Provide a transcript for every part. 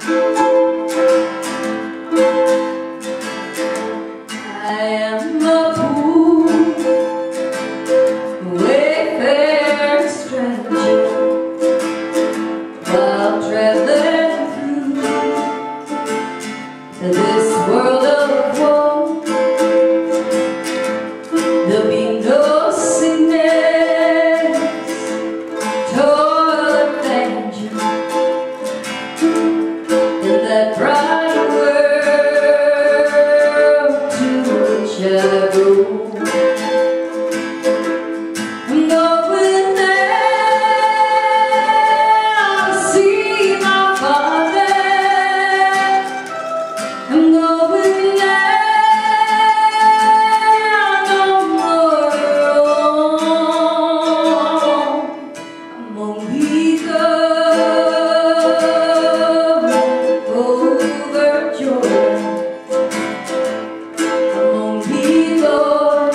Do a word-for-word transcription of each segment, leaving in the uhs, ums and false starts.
I am a poor wayfaring stranger, while traveling through this world of woe. There'll be no sickness, toil and danger in that bright world to which I go. I'm going there to see my Father. I'm going there no more alone. I'm gonna go over Jordan. I'm gonna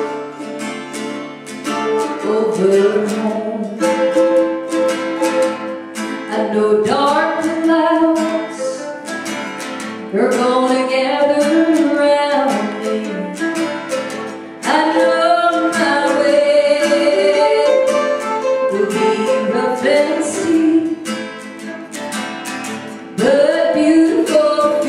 go over home. I know dark clouds are gonna gather around me. I know my way will be rough and steep, but beautiful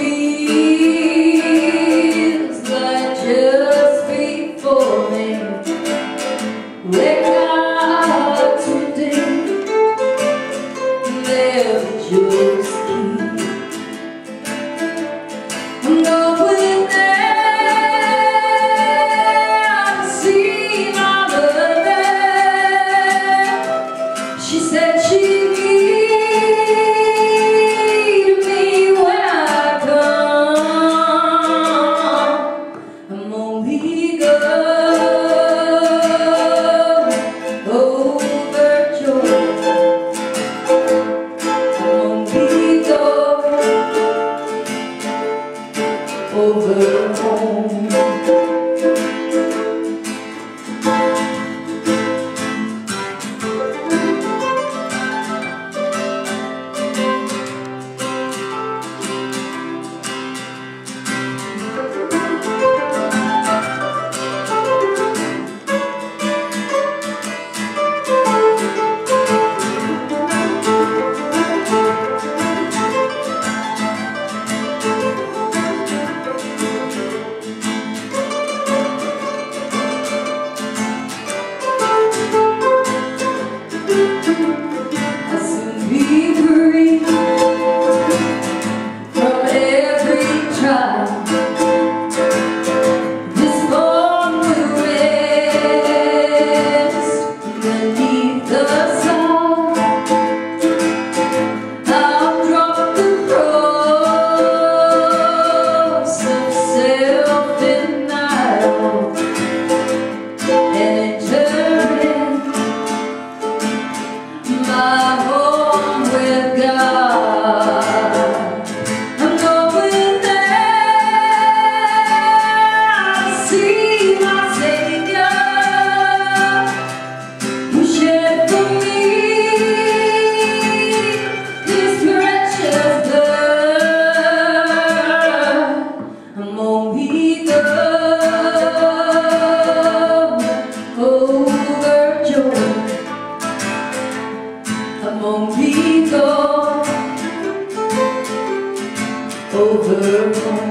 fields lie just before me. Wake up today, they'll just keep. I'm going there to see my mother. She said she'd meet me when I come. I'm only going over Jordan. I'm only going over home. I'll soon be free from every trial. This bone will rest beneath the sun. I'll drop the cross of self-denial and enter in my home with God. I'm going there to see my Savior, who shed for me His precious blood. I'm only going over Jordan. I'm only going over home.